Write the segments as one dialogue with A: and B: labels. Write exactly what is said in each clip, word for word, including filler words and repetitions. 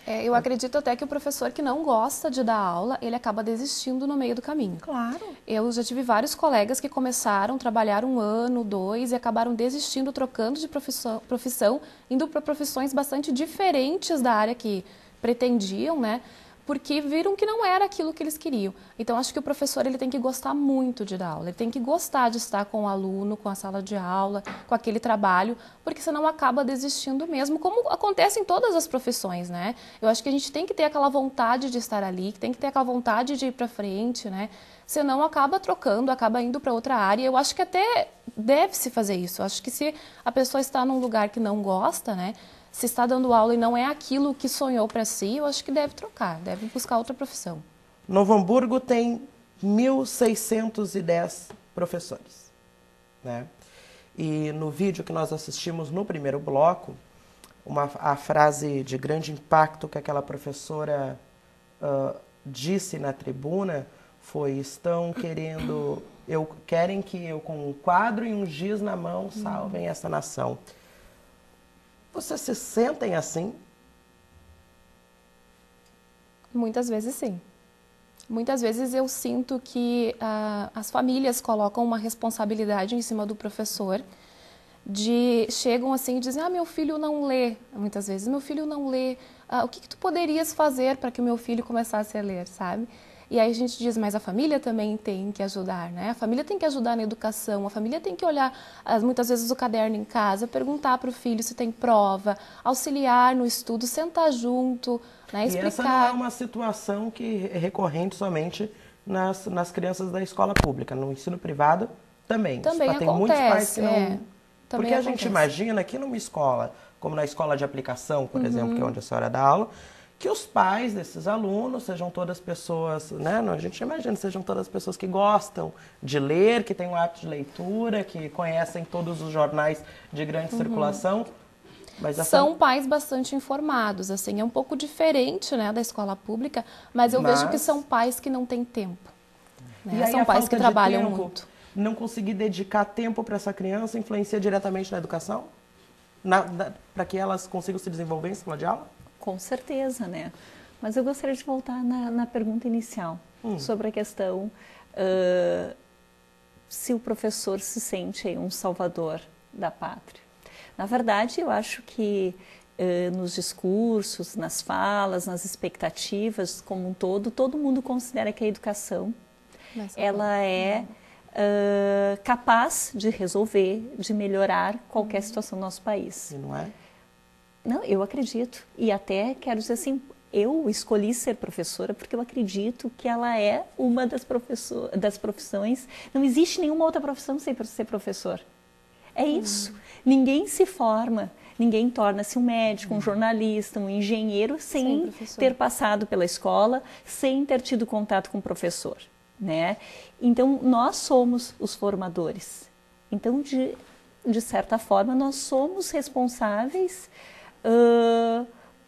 A: É, eu acredito até que o professor que não gosta de dar aula, ele acaba desistindo no meio do caminho.
B: Claro.
A: Eu já tive vários colegas que começaram a trabalhar um ano, dois, e acabaram desistindo, trocando de profissão, profissão indo para profissões bastante diferentes da área que pretendiam, né? Porque viram que não era aquilo que eles queriam. Então, acho que o professor ele tem que gostar muito de dar aula, ele tem que gostar de estar com o aluno, com a sala de aula, com aquele trabalho, porque senão acaba desistindo mesmo, como acontece em todas as profissões, né? Eu acho que a gente tem que ter aquela vontade de estar ali, que tem que ter aquela vontade de ir para frente, né? Senão acaba trocando, acaba indo para outra área. Eu acho que até deve-se fazer isso. Eu acho que se a pessoa está num lugar que não gosta, né? Se está dando aula e não é aquilo que sonhou para si, eu acho que deve trocar, deve buscar outra profissão.
C: Novo Hamburgo tem mil seiscentos e dez professores, né? E no vídeo que nós assistimos no primeiro bloco, uma, a frase de grande impacto que aquela professora uh, disse na tribuna foi: estão querendo, eu, querem que eu com um quadro e um giz na mão salvem essa nação. Vocês se sentem assim?
A: Muitas vezes sim. Muitas vezes eu sinto que ah, as famílias colocam uma responsabilidade em cima do professor, de chegam assim e dizem: ah, meu filho não lê. Muitas vezes, meu filho não lê. Ah, o que, que tu poderias fazer para que o meu filho começasse a ler, sabe? E aí a gente diz: mas a família também tem que ajudar, né? A família tem que ajudar na educação, a família tem que olhar, muitas vezes, o caderno em casa, perguntar para o filho se tem prova, auxiliar no estudo, sentar junto, né? Explicar.
C: E essa não é uma situação que é recorrente somente nas, nas crianças da escola pública. No ensino privado também.
A: Também
C: Tem
A: acontece,
C: muitos pais que não...
A: é. Também
C: Porque a
A: acontece.
C: gente imagina que numa escola, como na escola de aplicação, por
A: Uhum.
C: exemplo, que é onde a senhora dá aula, que os pais desses alunos sejam todas pessoas, né? A gente imagina, sejam todas pessoas que gostam de ler, que têm um hábito de leitura, que conhecem todos os jornais de grande uhum. circulação. Mas essa...
A: São pais bastante informados, assim, é um pouco diferente, né, da escola pública, mas eu mas... vejo que são pais que não têm tempo. Né?
C: E aí
A: são pais que trabalham
C: tempo,
A: muito.
C: Não conseguir dedicar tempo para essa criança influencia diretamente na educação? Para que elas consigam se desenvolver em sala de aula?
B: Com certeza, né? Mas eu gostaria de voltar na, na pergunta inicial, hum. sobre a questão uh, se o professor se sente aí um salvador da pátria. Na verdade, eu acho que uh, nos discursos, nas falas, nas expectativas como um todo, todo mundo considera que a educação ela é uh, capaz de resolver, de melhorar qualquer situação no nosso país.
C: E não é?
B: Não, eu acredito. E até quero dizer assim, eu escolhi ser professora porque eu acredito que ela é uma das, professor, das profissões. Não existe nenhuma outra profissão sem ser professor. É isso. Hum. Ninguém se forma, ninguém torna-se um médico, hum. um jornalista, um engenheiro sem, sem ter passado pela escola, sem ter tido contato com o professor, né? Então, nós somos os formadores. Então, de, de certa forma, nós somos responsáveis Uh,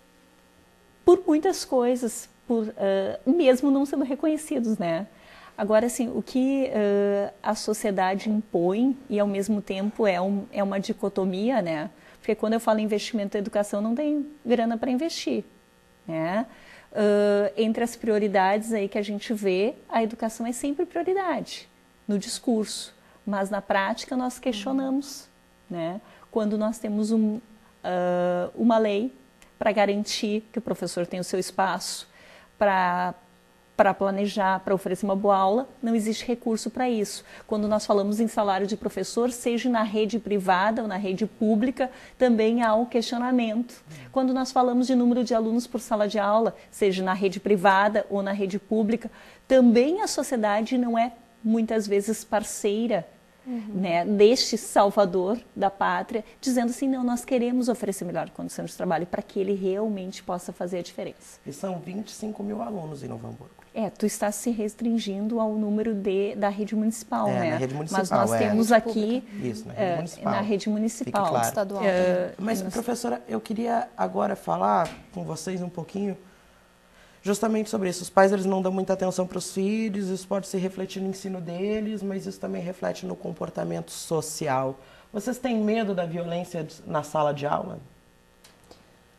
B: por muitas coisas, por, uh, mesmo não sendo reconhecidos, né? Agora, assim, o que uh, a sociedade impõe e, ao mesmo tempo, é, um, é uma dicotomia, né? Porque quando eu falo em investimento em educação, não tem grana para investir, né? Uh, entre as prioridades aí que a gente vê, a educação é sempre prioridade no discurso, mas na prática nós questionamos, né? Quando nós temos um Uh, uma lei para garantir que o professor tenha o seu espaço, para para planejar, para oferecer uma boa aula, não existe recurso para isso. Quando nós falamos em salário de professor, seja na rede privada ou na rede pública, também há um questionamento. Quando nós falamos de número de alunos por sala de aula, seja na rede privada ou na rede pública, também a sociedade não é muitas vezes parceira Uhum. né, deste salvador da pátria, dizendo assim, não, nós queremos oferecer melhor condição de trabalho para que ele realmente possa fazer a diferença.
C: E são vinte e cinco mil alunos em Novo Hamburgo.
B: É, tu está se restringindo ao número de, da rede municipal,
C: é,
B: né?
C: Na rede municipal,
B: mas nós
C: é.
B: temos aqui
C: Isso, na rede municipal.
B: Na rede municipal.
C: Claro.
A: Estadual.
B: É,
C: mas,
B: nós...
C: professora, eu queria agora falar com vocês um pouquinho justamente sobre isso. Os pais, eles não dão muita atenção para os filhos, isso pode se refletir no ensino deles, mas isso também reflete no comportamento social. Vocês têm medo da violência na sala de aula?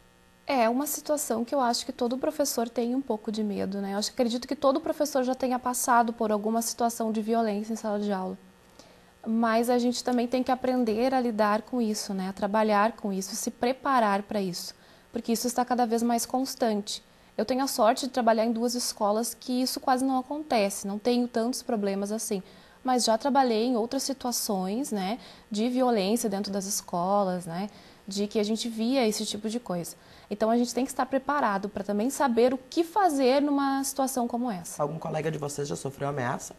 A: É uma situação que eu acho que todo professor tem um pouco de medo, né? Eu acho, acredito que todo professor já tenha passado por alguma situação de violência em sala de aula. Mas a gente também tem que aprender a lidar com isso, né? A trabalhar com isso, se preparar para isso, porque isso está cada vez mais constante. Eu tenho a sorte de trabalhar em duas escolas que isso quase não acontece, não tenho tantos problemas assim. Mas já trabalhei em outras situações, né, de violência dentro das escolas, né, de que a gente via esse tipo de coisa. Então a gente tem que estar preparado para também saber o que fazer numa situação como essa.
C: Algum colega de vocês já sofreu ameaça?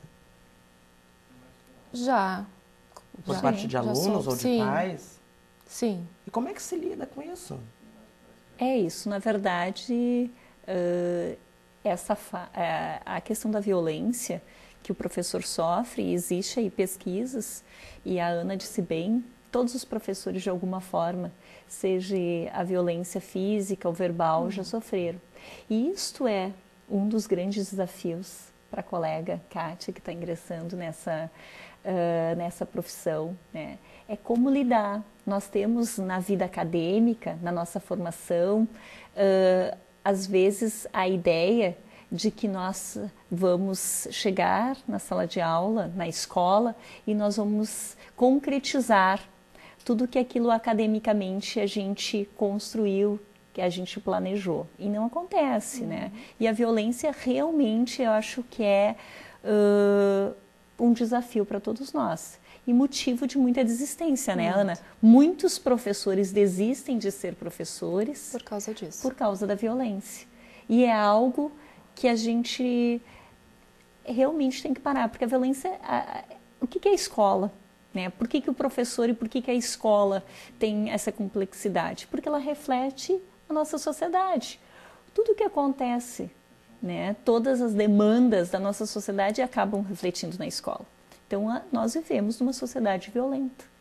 A: Já.
C: Por
A: já,
C: parte de alunos
A: soube.
C: ou de
A: Sim.
C: pais?
A: Sim.
C: E como é que se lida com isso?
B: É isso, na verdade, uh, essa fa uh, a questão da violência que o professor sofre, existe aí pesquisas, e a Ana disse bem, todos os professores de alguma forma, seja a violência física ou verbal, uhum. já sofreram. E isto é um dos grandes desafios para a colega Kátia, que está ingressando nessa, uh, nessa profissão, né? É como lidar. Nós temos na vida acadêmica, na nossa formação, uh, às vezes a ideia de que nós vamos chegar na sala de aula, na escola, e nós vamos concretizar tudo que aquilo academicamente a gente construiu, que a gente planejou. E não acontece, uhum. né? E a violência realmente, eu acho que é uh, um desafio para todos nós. E motivo de muita desistência, né, Muito. Ana? Muitos professores desistem de ser professores...
A: Por causa disso.
B: Por causa da violência. E é algo que a gente realmente tem que parar, porque a violência... A, a, o que, que é a escola? Né? Por que, que o professor e por que, que a escola tem essa complexidade? Porque ela reflete a nossa sociedade. Tudo que acontece, né? Todas as demandas da nossa sociedade acabam refletindo na escola. Então, a, nós vivemos numa sociedade violenta.